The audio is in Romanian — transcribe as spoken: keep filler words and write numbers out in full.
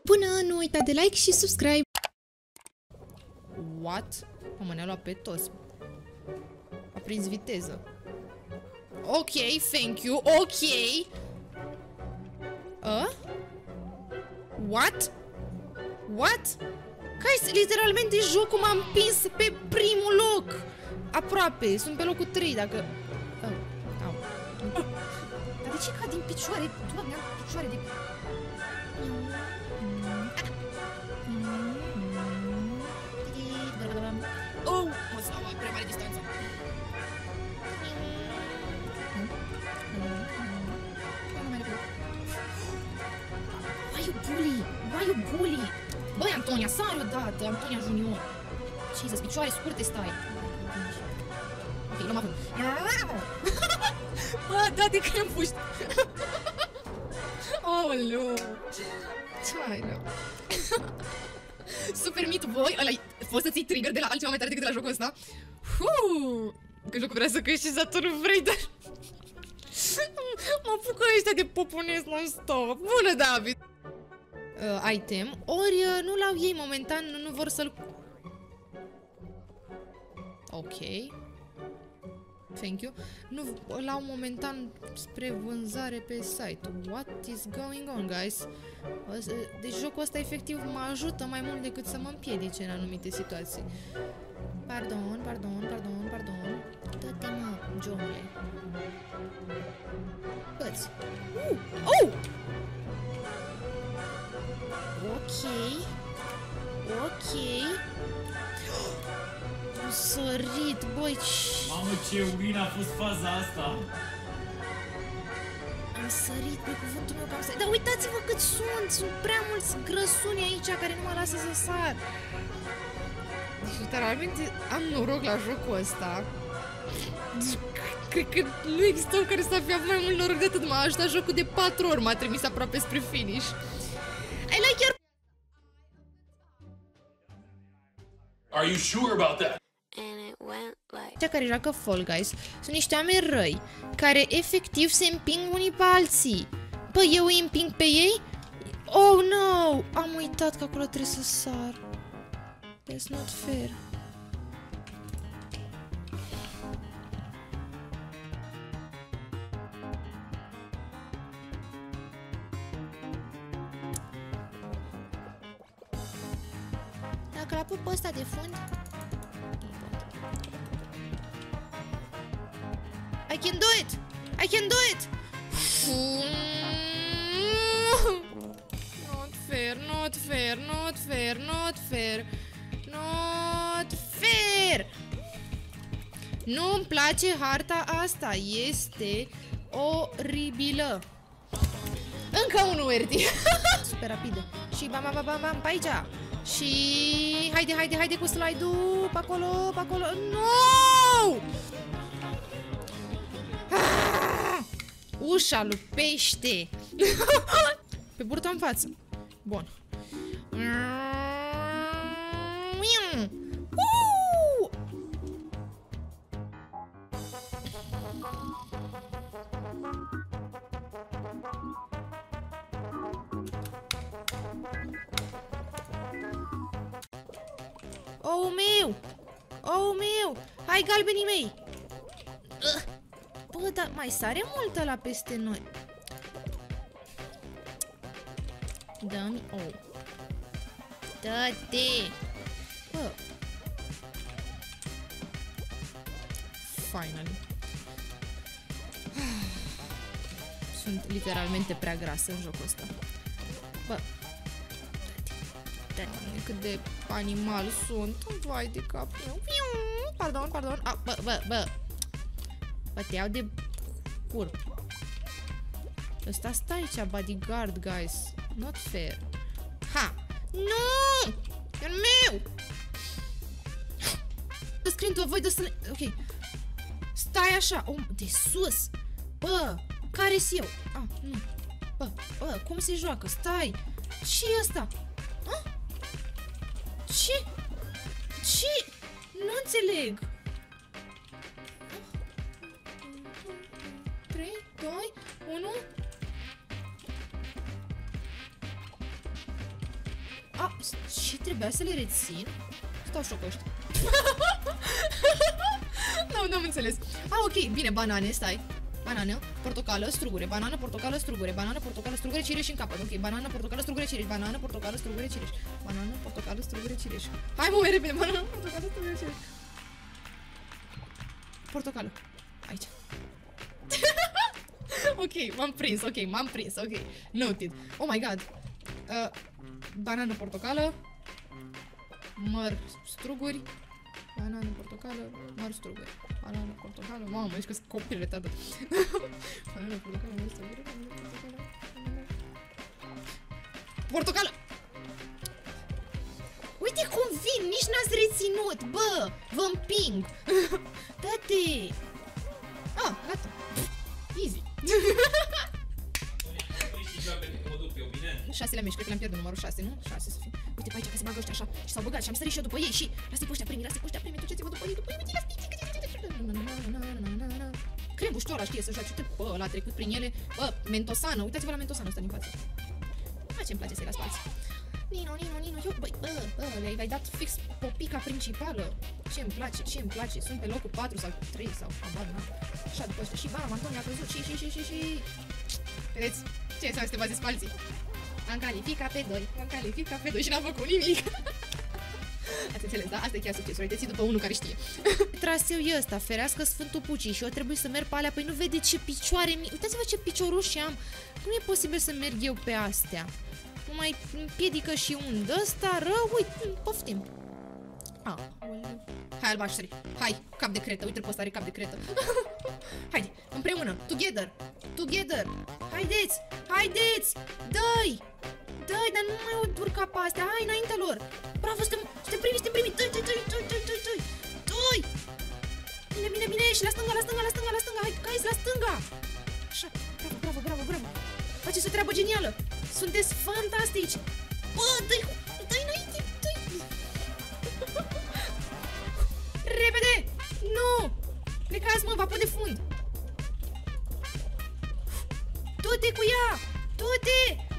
Până nu uita de like și subscribe. What? Mă, ne-a luat pe toți. A prins viteză. Ok, thank you, ok. Uh? What? What? Guys, literalmente jocul m-a împins pe primul loc. Aproape, sunt pe locul trei dacă... Oh, au. Dar de ce cad din picioare? Doamne, am picioare de... Oh, mă s-au la prea mare distanță. Why you bully? Why you bully? Băi, Antonia, sari odată, Antonia Junior. Jesus, picioare scurte stai. Ok, luăm acum. Bă, da, de că am puști. Aoleu. Ce-ai, nu? Super mit voi, ăla-i, poți să ții trigger de la altceva mai tare decât de la jocul ăsta? Huu! Că jocul vrea să câștigi, dar tu nu vrei, dar... Mă apucă ăștia de poponesc non-stop. Bună, David! Uh, item. Ori uh, nu l-au ei momentan, nu vor să-l... Ok. Thank you. Nu l-au momentan spre vânzare pe site. What is going on, guys? Deci jocul ăsta efectiv mă ajută mai mult decât să mă împiedice în anumite situații. Pardon, pardon, pardon, pardon. Dă-te, mă, Johnule. Băți. Uh! Oh! Ok. Ok. Am sărit, băi, ce... Mamă, ce win a fost faza asta! Am sărit, pe cuvântul meu că am sărit. Dar uitați-vă cât sunt! Sunt prea mulți grăsuni aici care nu mă lasă să sar. Deci, literalmente, am noroc la jocul ăsta. Deci, cred că nu există om care să fie avut mai mult noroc de atât. M-a ajutat jocul de patru ori, m-a trimis aproape spre finish. I like your... Are you sure about that? Cea care joacă Fall Guys sunt niște oameni răi care efectiv se împing unii pe alții. Bă, eu îi împing pe ei? Oh no! Am uitat că acolo trebuie să sar. That's not fair. Dacă l-a pus pe ăsta de fund, I can do it! I can do it! Not fair, not fair, not fair, not fair, not fair! Nu-mi place harta asta, este oribilă. Încă unul, Erdi! Super rapidă. Și bam, bam, bam, bam, pe aici. Și haide, haide, haide cu slide-ul, pe acolo, pe acolo. No! Ah! Ușa lui pește. Pe burta în față. Bun. Uh! Oh meu! Oh meu! Hai, galbenii mei! Uh! Bă, dar mai sare mult ăla peste noi. Dă-mi... Oh. Dă-te! Bă. Finally. Sunt literalmente prea grasă în jocul ăsta. Bă. Dă-te. Dă-te. Cât de animal sunt. Vai de cap meu. Pardon, pardon. Ah, bă, bă, bă. Bă, te iau de cur. Ăsta stă aici, bodyguard, guys. Not fair. Ha! Nu! E al meu! The screen to avoid the slime. Ok. Stai așa. Oh, de sus. Bă, care-s eu? Ah, nu. Bă, bă, cum se joacă? Stai. Ce-i ăsta? Ah? Ce? Ce? Nu înțeleg. trei, doi, unu. A, ce trebuia să le rețin? Stau șoc ăștia. Nu, nu am înțeles. A, ok, bine, banane, stai. Banană, portocală, strugure, banană, portocală, strugure, banană, portocală, strugure, cireș în capăt. Ok, banană, portocală, strugure, cireș, banană, portocală, strugure, cireș. Banană, portocală, strugure, cireș. Hai, mă, mai repede, banană, portocală, strugure, cireș. Portocală. Aici. Ok, m-am prins, ok, m-am prins, ok. Noted. Oh my god. Uh, banană, portocală. Măr, struguri. Banană, portocală, măr, struguri. Banană, portocală. Mamă, ești că sunt copile tată. Banană, portocală, măr, struguri. Banană, portocală. Portocală! Uite cum vin, nici n-ați reținut, bă! Vă împing! Dă-te! Ah, gata. Easy. Șasele mici, cred că le-am pierdut numărul șase, nu? șase să fie. Uite pe aici, că se bagă ăștia așa și s-au băgat și am sărit și eu după ei și lasă-i pe ăștia primii, lasă-i pe ăștia primii, duceți-vă după ei, după ei, uite, lasă-i, Crebuștoara știe să joace, uite, bă, ăla a trecut prin ele, bă, mentosană, uitați-vă la mentosană ăsta din față. A, ce-mi place să-i las pe alții. Nino, Nino, Nino, eu, băi, bă, bă, le-ai dat fix popica principală. Ce-mi place, ce-mi place, sunt pe locul patru sau trei sau abar, na. Așa după ăștia și bam, Antonia a căzut și, și, și, și, și. Vedeți? Ce înseamnă să te bazezi pe alții? Am calificat pe doi, am calificat pe doi și n-am făcut nimic. Ați înțeles, da? Asta e chiar succesul, uitați după unul care știe. Traseu e ăsta, ferească Sfântul Pucii și eu trebuie să merg pe alea, păi nu vede ce picioare mi... Uitați-vă ce picioruși am. Cum e posibil să merg eu pe astea? Nu mai împiedică și un ăsta rău, uite, poftim. Ah, hai albaștri, hai, cap de cretă, uite-l pe ăsta are cap de cretă. Haide, împreună, together, together, haideți, haideți, dă-i, dă-i, dar nu mai urca pe astea, hai înaintea lor. Bravo, suntem, suntem primi, suntem primi, dă-i, dă-i, dă-i, dă-i, dă-i, dă-i, dă-i, dă-i. Bine, bine, bine, și la stânga, la stânga, la stânga, la stânga, hai, caiți la stânga. Așa, bravo, bravo, bravo, bravo. Faceți o treabă genială. Sunteți fantastici. Bă, dă-i, dă-i înainte, dă-i. Repede! Nu! Plecați, mă, vapă de fund. Du-te cu ea! Du-te!